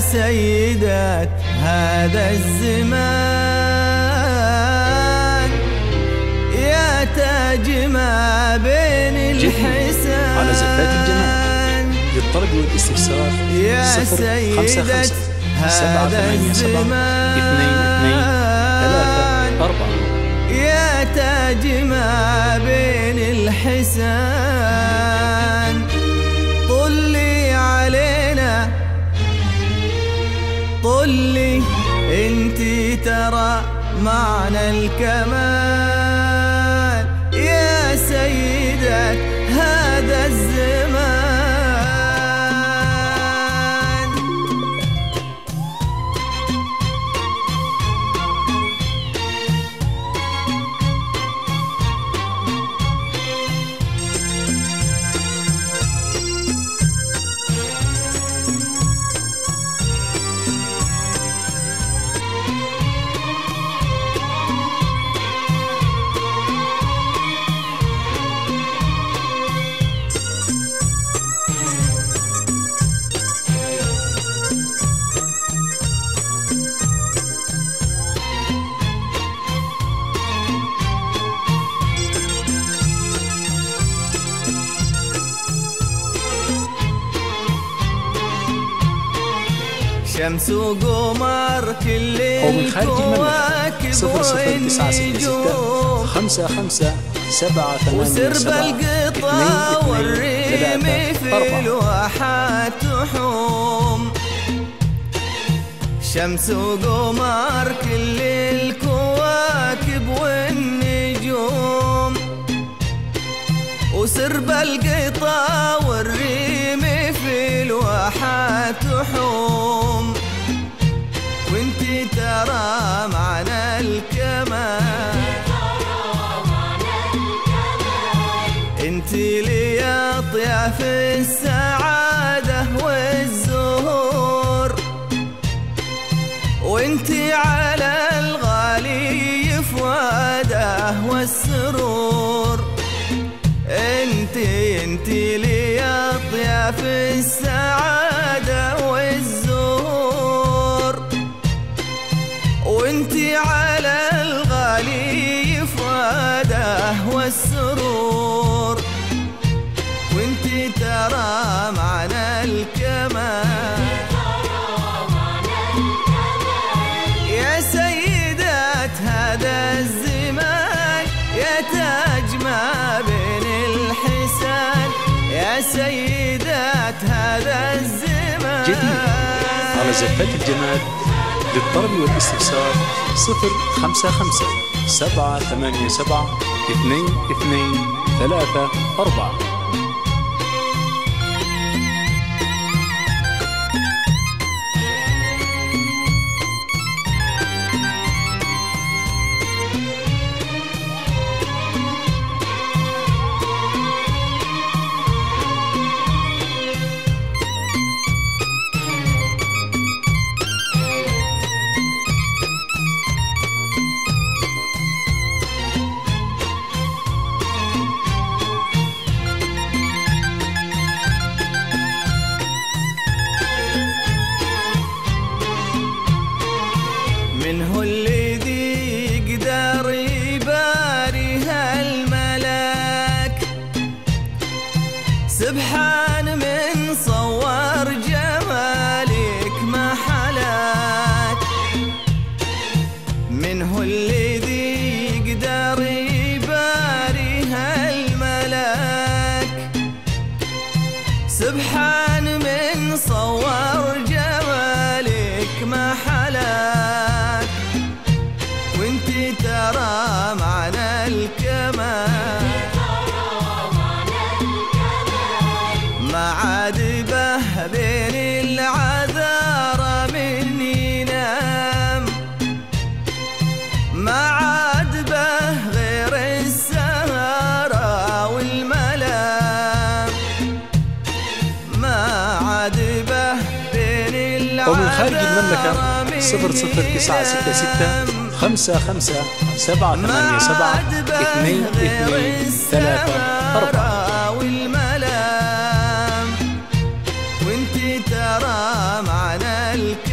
سيدات هذا الزمان، يا تاج ما بين الحسان. على زفات الجمال للطلب والاستفسار يا سيدات هذا الزمان، يا تاج ما بين الحسان. طلي علينا طلي انتي ترى معنى الكمال، يا سيدات هذا الزمان. شمس وقمر كل الكواكب والنجوم، 5578 وسرب القطا والريم في الواحات تحوم. شمس وقمر كل الكواكب والنجوم، وسرب القطا والريم في الواحات تحوم. وانتي ترى معنى الكمال، انتي لي اطياف السعادة والزهور، وانتي على الغالي فؤاده والسرور. انتي لي اطياف السعادة والزهور، وانتي على الغالي فؤاده والسرور. وانتي ترى معنى الكمال، يا سيدات هذا الزمان، يا تاج ما بين الحسان. يا سيدات هذا الزمان. جديد على زفات الجمال للطلب والاستفسار 057-787-2234. منه الذي يقدر يباري هالملاك، سبحان من صور جمالك ما حلاك. منه الذي يقدر يباري هالملاك، سبحان من صور جمالك ما حلاك. وانتي ترى معنى الكمال، ما عاد به بين العذارى من ينام، ما عاد به غير السهرة والملام، ما عاد به بين العذارى. ومن خارج المملكة 00657-787-2234. والملام. وانتي ترى معنى الكلام.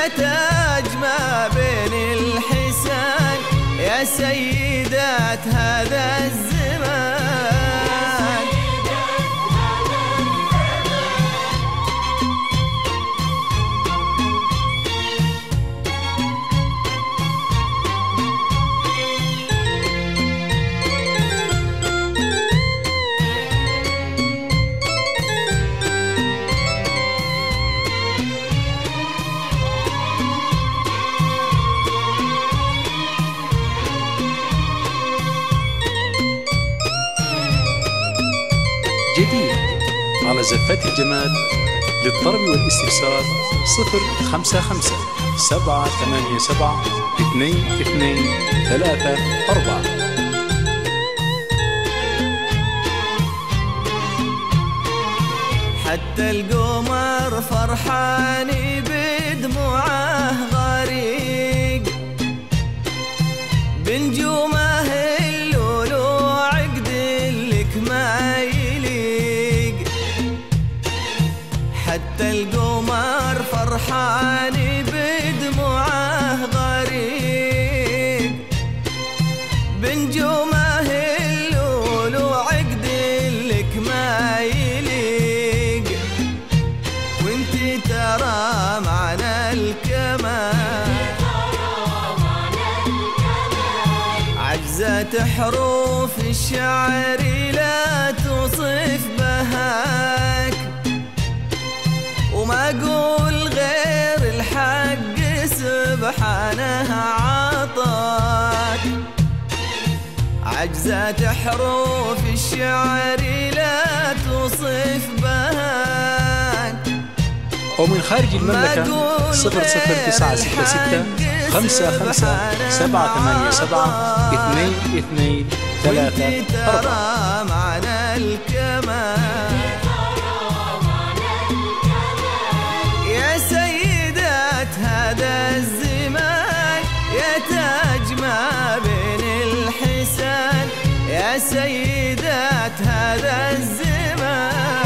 يا تاج ما بين الحسان، يا سيدات هذا الزمان. جديد على زفات الجمال للطلب والاستفسار 055 787 2234. حتى القمر فرحان بدموعه غريق، بنجومه اللولو عقد لك ما يليق. حتى القمر فرحان بدموعه غريق، بنجومه اللولو عقد لك ما يليق. وانت ترى معنى الكمال، عجزة حروف الشعر لا توصف بهاك. وما أقول غير الحق سبحانه عطاك، عجزة حروف الشعر لا توصف بهاك. ومن خارج المملكة 00966 55 787 2234. معنى الكمال، يا سيدات هذا الزمان، يا تاج ما بين الحسان، يا سيدات هذا الزمان.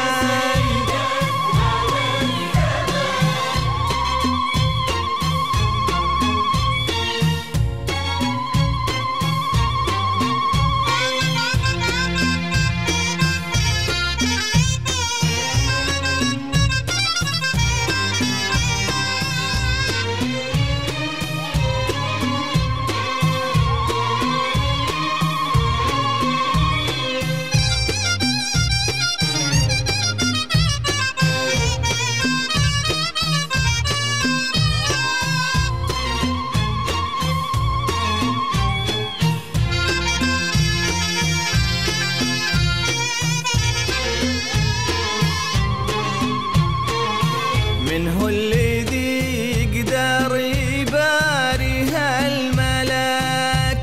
من هو الذي يقدر يباري هالملاك؟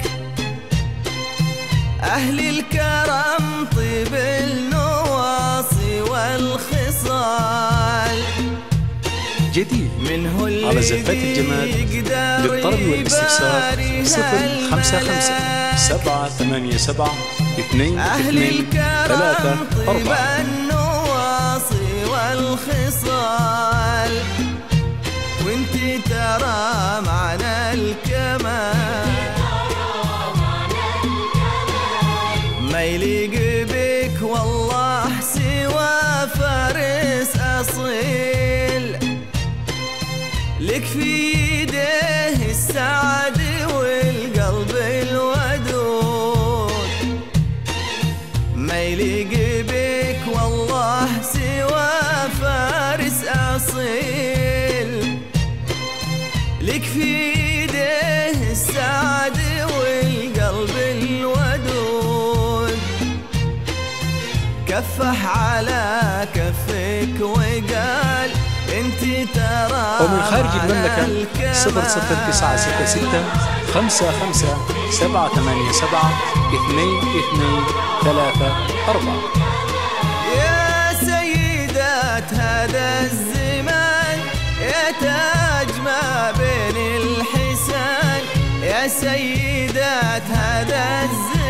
أهل الكرم طيب النواصي والخصال. جديد من هو على زفات الجمال للطلب والاستفسار 055 787 أهل الكرم طيب 2234. النواصي والخصال. وانت ترى معنى الكمال، ما يليق بك والله سوى فارس أصيل. لك في يديه السعد والقلب الودود، ما يليق بك والله سوى فارس أصيل. لك في يديه السعد والقلب الودود، كفح على كفك وقال انت ترى. ومن خارج المملكة 00966 55 787 2234. يا سيدات هذا الزمان، يا تاج ما بين الحسان، يا سيدات هذا الزمان.